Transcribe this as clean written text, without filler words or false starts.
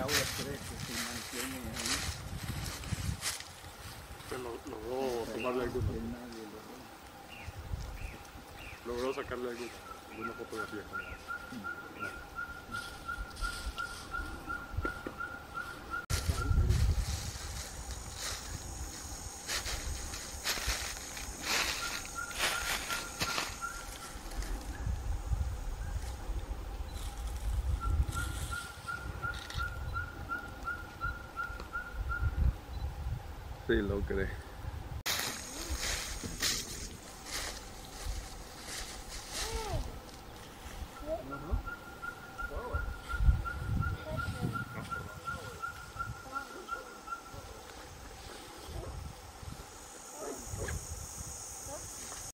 agua crece, se mantiene ahí. Que logró tomarle alguna. Logró sacarle alguna fotografía con él. Sí, lo creo.